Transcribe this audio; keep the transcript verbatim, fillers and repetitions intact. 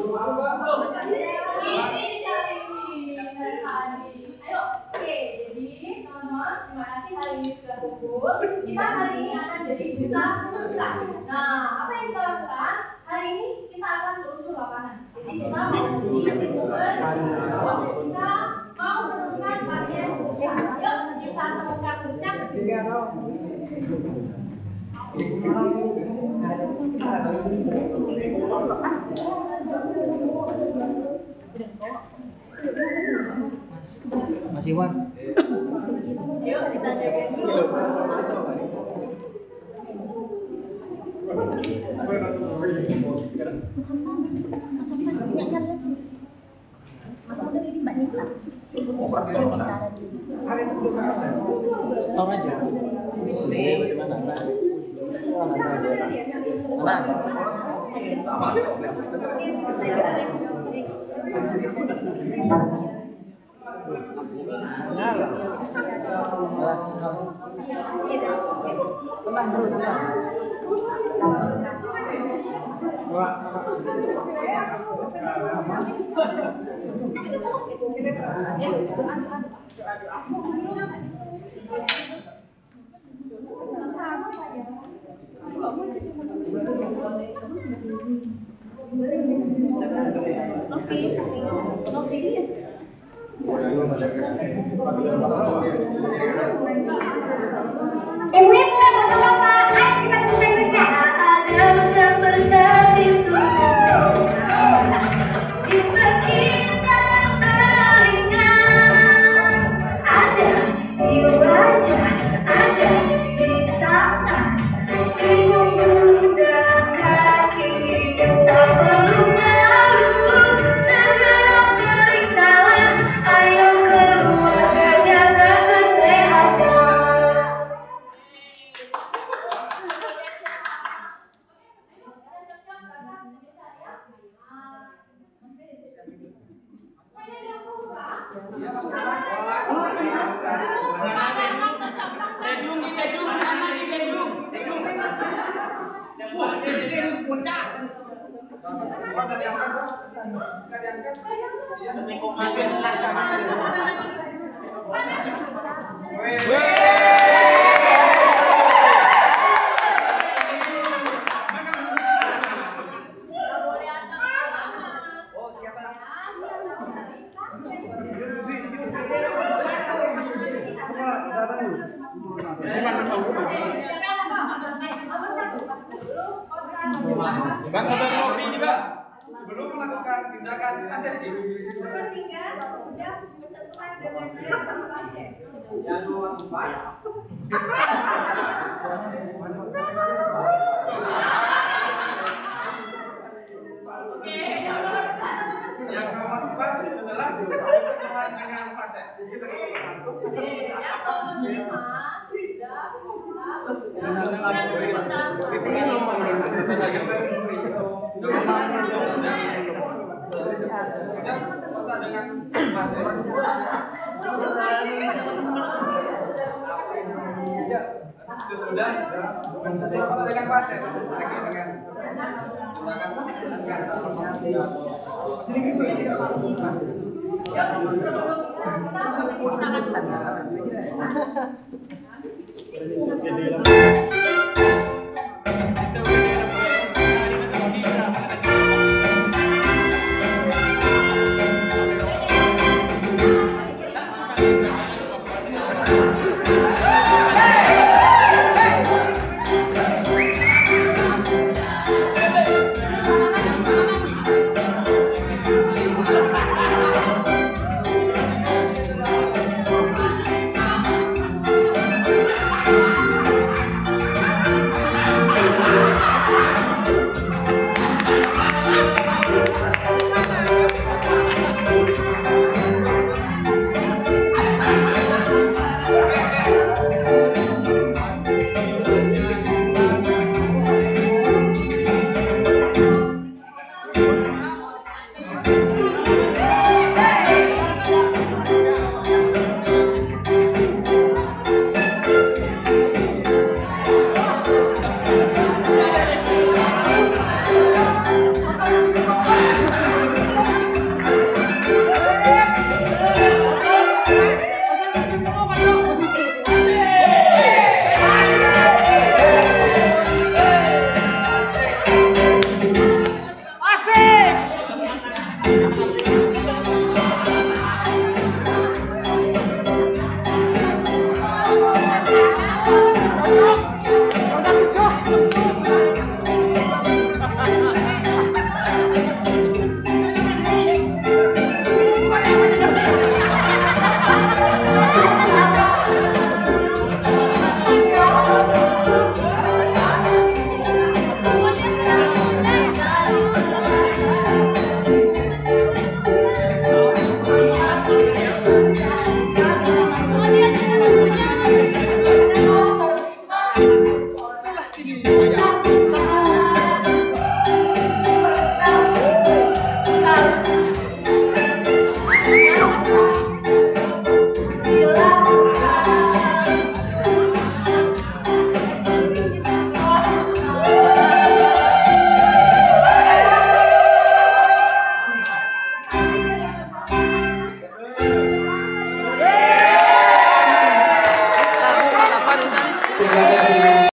Ayo, oke. Jadi teman-teman, terima kasih hari ini sudah kumpul. Kita hari ini akan jadi duta pusaka. Nah, apa yang kita lakukan? Hari ini kita akan telusur lapangan. Jadi kita mau kita mau menemukan pasien sosial. Yuk, kita temukan bercak. Mas Iwan. Yuk kita jaga dulu. Stop aja. Nih, bagaimana? Mana? Tenang dulu, tenang. Ibu-ibu, bapak-bapak, ayo kita temukan bercak. Ada bercak-bercak pintu di sekitar telinga. Ada di wajah, ada di tangan, di punggung dan kaki. Tak perlu malu, segera periksalah. Ayo keluarga jaga kesehatan. Bang, coba kopi nih bang. Sebelum melakukan tindakan aseptik. Ketiga, sudah bersentuhan dengan air sama pasien. Yang nomor empat. Yang nomor empat setelah bersentuhan dengan pasien. Sesudah bersentuhan dengan pasien, lagi dengan Kita